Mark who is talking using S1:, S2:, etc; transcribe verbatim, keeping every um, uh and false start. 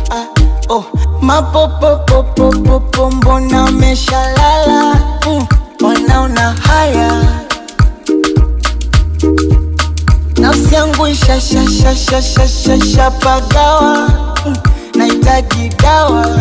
S1: ah, oh. Mapopopopopopo mbona umeshalala, mm, wanaona haya. Nafsi yangu isha sha sha sha sha sha sha pagawa, mm, nahitaji dawa.